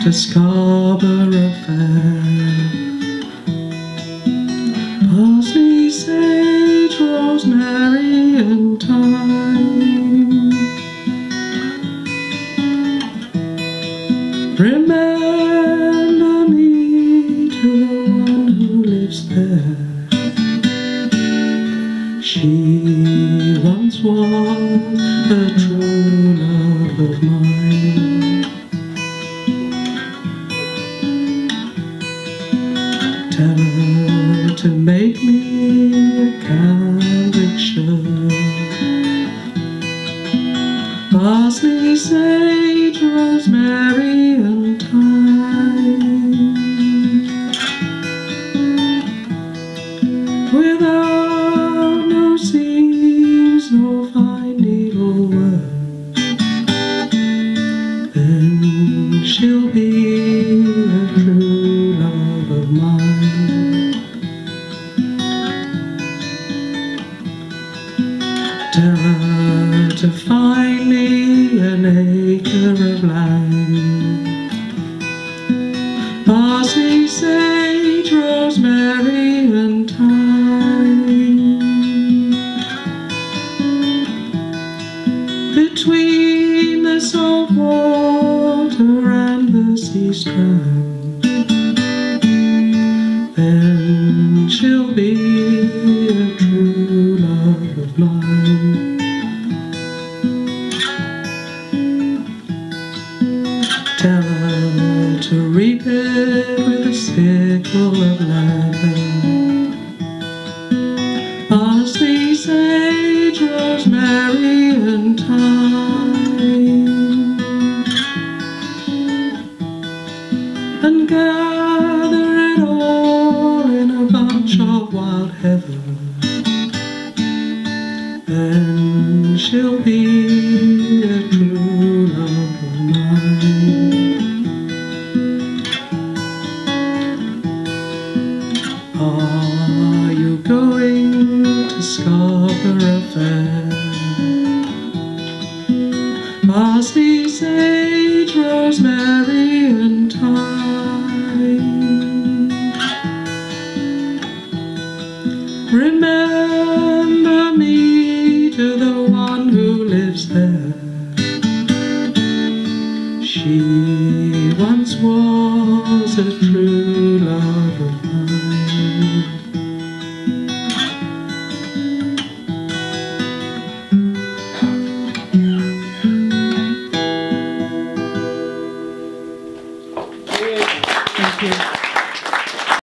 to Scarborough Fair. Parsley, sage, rosemary and thyme. Remember me to the one who lives there. She once was a true love of mine. Tell her to make me a cambric shirt. Parsley, sage, rosemary and thyme. Without no seams nor fine needlework, then she'll be a true love of mine. Tell her to find me an acre of land. Parsley, sage, rosemary and thyme. Between the salt water and the sea strand, then she'll be a true love of mine. Tell her to reap it with a sickle of leather. Parsley, sage, rosemary and thyme. And gather it all in a bunch of wild heather. Then she'll be a true love of mine. Are you going to Scarborough Fair? Parsley, sage, rosemary and thyme. Remember me to the one who lives there. She once was a